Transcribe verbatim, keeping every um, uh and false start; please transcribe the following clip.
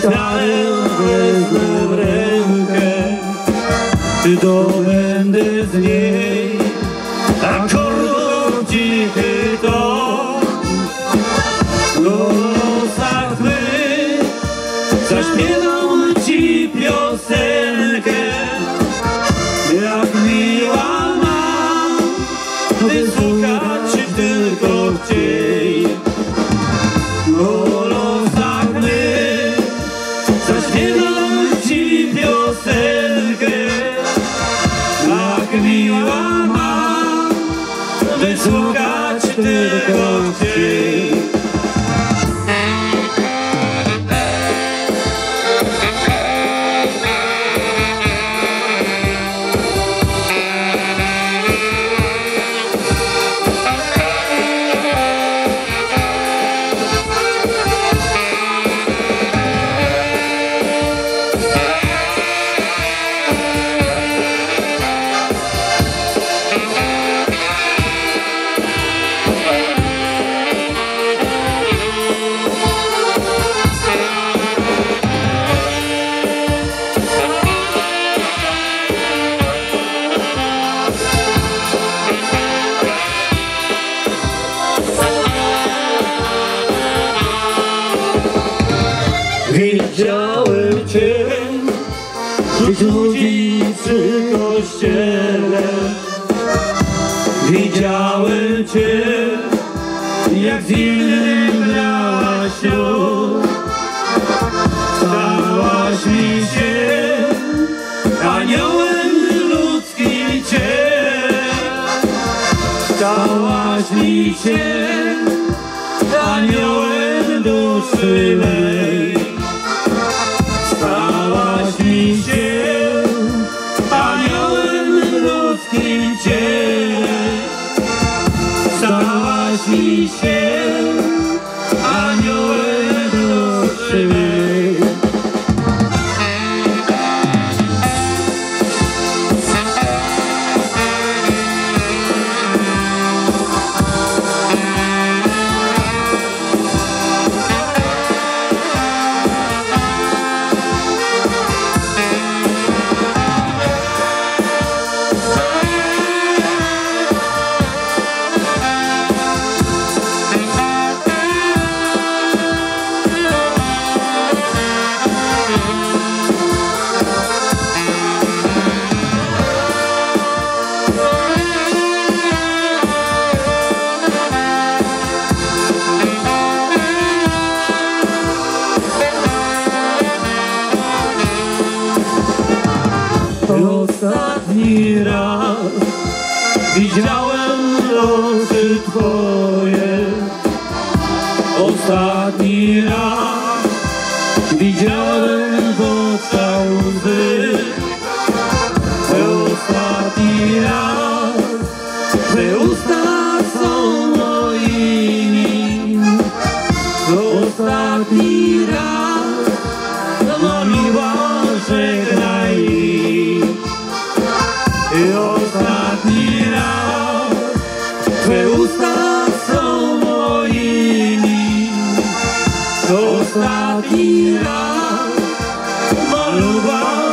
gitarę wezmę w rękę, to będę z niej akordów cichy ton. W losach mych zaśpiewam ci piosenkę, jak miła nam wysłuchać tylko chciej. W losach mych zaśpiewam ci piosenkę, jak miła mam wysłuchać tylko chciej. Widziałem cię wśród ludzi przy kościele. Widziałem cię, jak z innym miałaś ślub. Stałaś mi się aniołem ludzkim ciele. Stałaś mi się aniołem duszy mej. Stałaś mi się aniołem ludzkim ciele. Stałaś mi się aniołem duszy mej. Ostatni raz widziałem losy twoje. Ostatni raz widziałem w oczach łzy. Ostatni raz twe usta są moimi. Ostatni raz no miła, żegnaj. I ostatni raz twe usta są moimi. Ostatni raz maluwa.